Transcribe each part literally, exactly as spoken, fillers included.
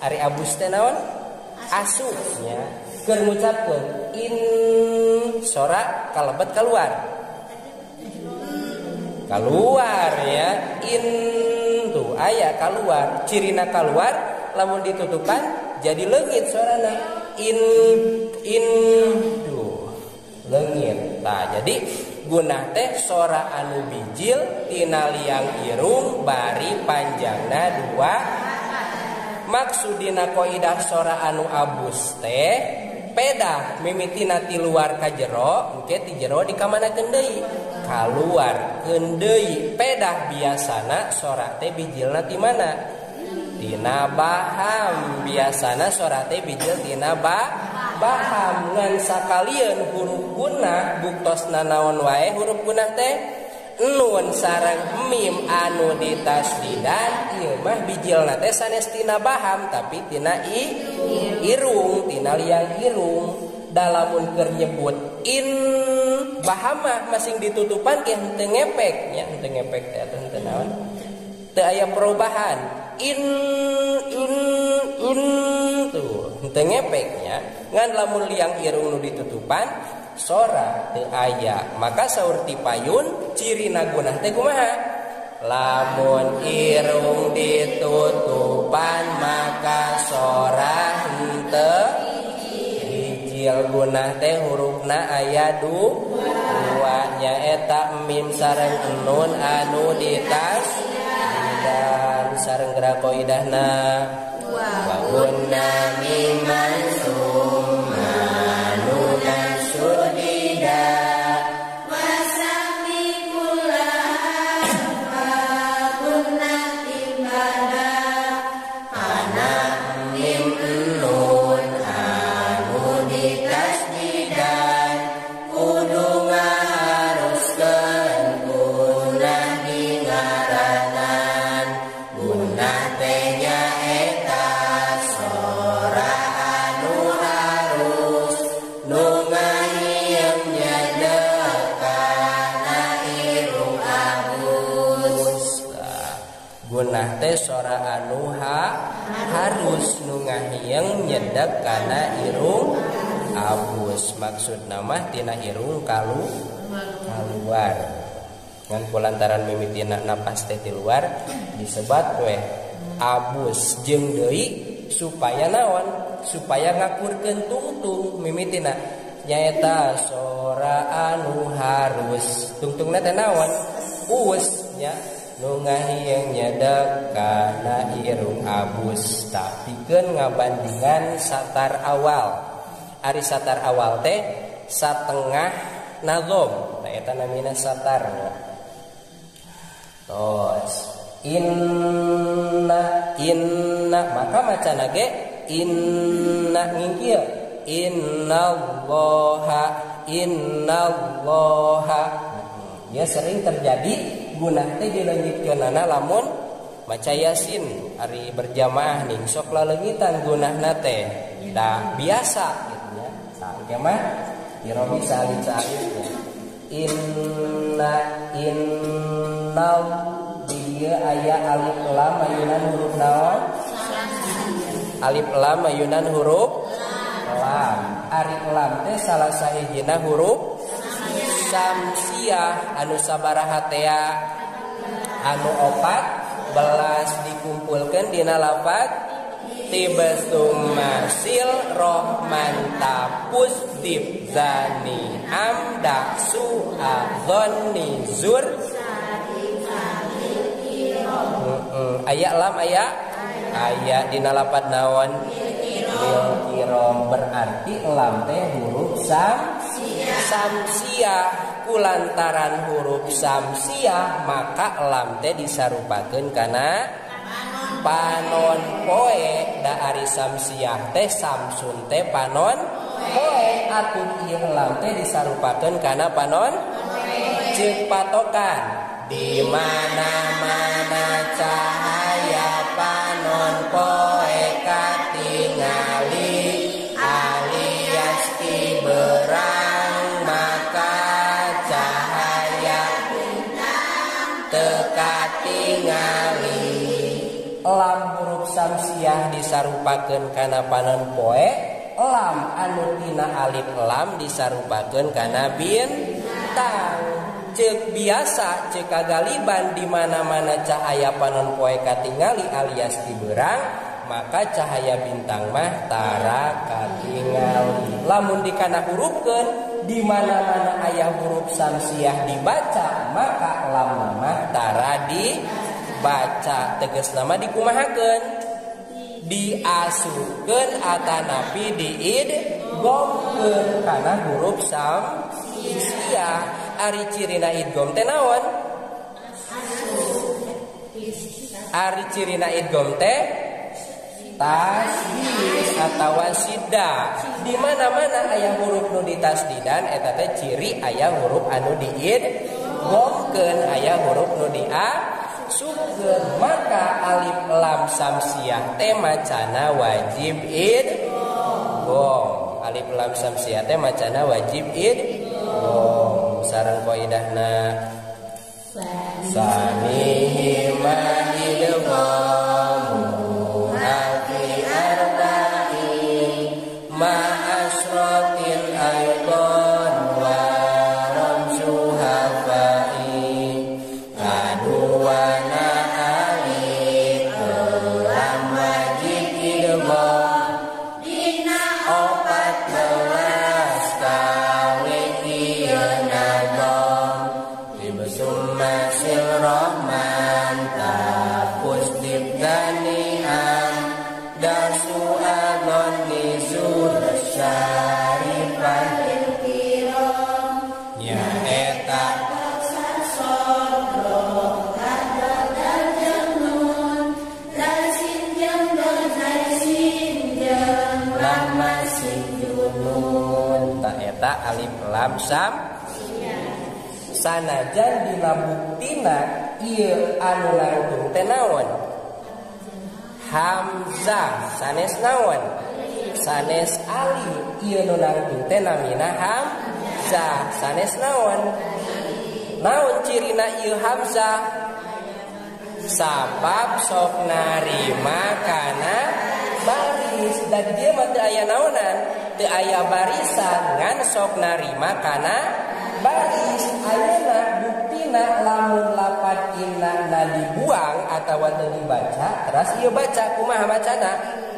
Ari abus teh naon? Asup nya. Keur ngucapkeun in sora kalebet keluar. Keluar ya. In tuh aya keluar. Cirina keluar lamun ditutupan jadi leungit suarana. In in tuh leungit. Tah jadi gunah teh sora anu bijil tina liang irung bari panjangna dua. Maksudina qaidah sora anu abus teh pedah mimitina ti luar ka jero engke ti jero dikamanakeun deui kaluar deui. Pedah biasana sora teh bijilna ti mana? Tina baham. Biasana sora teh bijil tina ba baham ngan sakalian huruf gunah buktosna naon wae huruf gunah teh nun sareng mim anu ditasdidan ieu mah bijilna teh sanes tina baham tapi tina i irung tina liang irung. Dalamun keur nyebut in baham mah masing ditutupan ke henteu ngepek nya henteu ngepek teh atuh henteu naon teu aya perubahan in in in tuh henteu ngepek nya ngan lamun liang irung nu ditutupan sora teu aya. Maka saur ti payun cirina gunah teh kumaha? Lamun irung ditutupan maka sora henteu bijil. Gunah teh hurufna aya dua nya eta mim sareng nun anu ditas dan sareng gerak qaidahna wa gunna mimman summa nunan sudida wasami kullaha wa gunna timbada ana mim nun anu ditasdidan kudu ngaharuskeun gunah dingaranan. Gunah teh nyaeta sora anu harus nu ngahieum nyedekana irung abus. Gunah teh sora anu ha harus nu ngahieum nyedekana irung abus. Maksudna mah tina irung kalu kaluar. Ngan kulantaran mimitina napas teh ti luar disebat we abus jeung deui supaya naon? Supaya ngakurkeun tungtung mimitina nyaeta sora anu harus. Tungtungna teh naon? Us nya nu ngahieung nyedekana irung abus. Tapikeun ngabandingan satar awal. Ari satar awal teh satengah nazom. Nah eta namina satarna. Tos inna inna maka macana ge inna ngingkieu innallaha innallaha. Ya sering terjadi gunah teh dileungitkeunana lamun maca yasin ari berjamaah ning sok laleungitan gunahna teh da biasa gitu nya. Tah mah irobi salib-salibnya inna innal dia aya alif lam ayunan huruf naon? Alif lam ayunan huruf lam. Ari lam teh salah sahijina huruf samsiah anu sabaraha teh anu opat belas dikumpulkeun dina lafaz tibasum masil rohman tapus dib zani amda su'adhoni zur aya lam aya aya dina lafaz naon lil kiram berarti lam teh huruf sam samsiah. Kulantaran huruf samsiah maka lam teh disarupakeun kana panon poe. Da ari samsiah teh samsun teh panon poe atuh ieu lam teh disarupakeun kana panon ceuk patokan di mana-mana cahaya panon poe katingali alias tiberang maka cahaya teu katingali. Lam huruf samsiah disar disarupakeun kana panon poe, lam anu tina alif lam disarupakeun kana bintang. Ceuk biasa ceuk kagaliban di mana-mana cahaya panon poe katingali alias diberang, maka cahaya bintang mah tara katingali. Lamun dikana hurufkeun di mana-mana aya huruf samsiah dibaca, maka lam mah tara dibaca. Tegas nama dikumahakeun, diasukeun atanapi diidghamkeun kana huruf samsiah. Ari cirina idgham teh naon? Ari cirina idgham teh tasdid atawa sidda. Di mana-mana aya huruf nu ditasdidan eta teh ciri aya huruf anu diidghamkeun, aya huruf nu diasukeun. Maka alif lam samsiah teh macana wajib idgham. Alif lam samsiah teh macana wajib idgham. Sareng qaidahna sanihima idghamu fi arba'in ma asratin aidon wa ramsuha fa'i kaduwana alif lam wajib idgham dina opat belas kali Masil Rahman tapus dibganian dasu adon nizur syarifan ya eta lama sinjunun ta eta alif lam sam sanajan dina buktina ieu anu langkung teh naon? Hamzah sanes naon? Sanes alif. Ieu nu langkung teh namina hamzah sanes naon? Naon cirina ieu hamzah? Sabab sok narima kana baris. Dan dia mah teu aya naonan, teu aya barisan ngan sok narima kana baris. Ayeuna buktina lamun lapat inna na dibuang atawa teu dibaca, terus ieu baca kumaha bacana?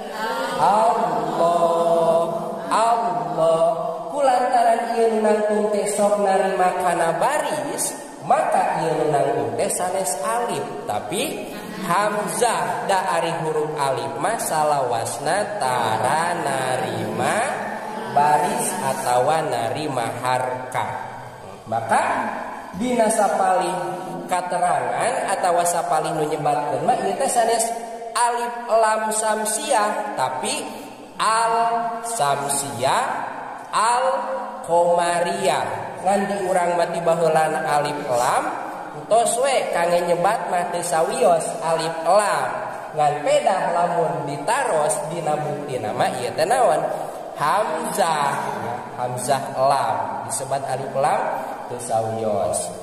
Allah Allah. Kulantaran ieu nangtung teh sok narima kana baris, maka ieu nangtung teh sanes alif, tapi hamzah da ari huruf alif mah salawasna tara narima baris atawa narima harkat. Maka dina sapalih katerangan atawa sapalih nu nyebatkeun mah ieu teh sanes alif lam samsiah, tapi al samsiah al qamariyah. Ngan di urang mah tibaheulana alif lam tos we kangge nyebat mah teu sawios alif lam. Ngan pedah lamun ditaros dina buktina mah ieu teh naon? Hamzah. Hamzah lam disebat alif lam teu sawios.